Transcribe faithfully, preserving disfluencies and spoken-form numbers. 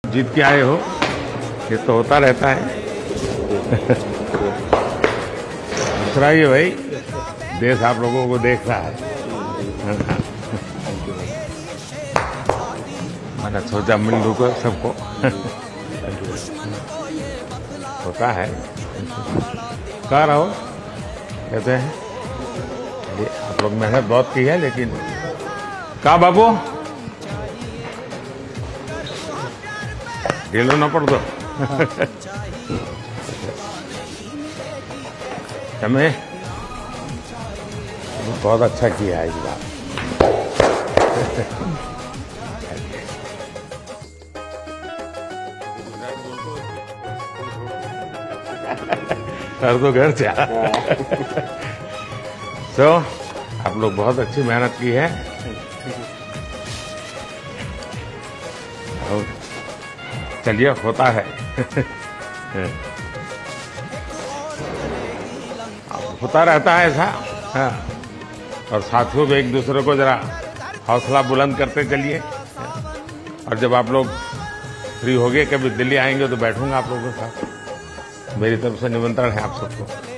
जीत के आए हो, ये तो होता रहता है। दूसरा ये भाई, देश आप लोगों को देख रहा है। मैंने सोचा मिल लूँ को सबको। होता है, कह रहा हो कहते हैं ये आप लोग मेहनत बहुत की है, लेकिन का बाबू ढीलो ना पड़ दो। हमें बहुत अच्छा किया है इस बार। कर दो घर से। तो आप लोग बहुत अच्छी मेहनत की है। और चलिए, होता है। होता रहता है ऐसा। हाँ। और साथियों को एक दूसरे को जरा हौसला बुलंद करते चलिए। और जब आप लोग फ्री हो गए, कभी दिल्ली आएंगे तो बैठूंगा आप लोगों के साथ। मेरी तरफ से निमंत्रण है आप सबको।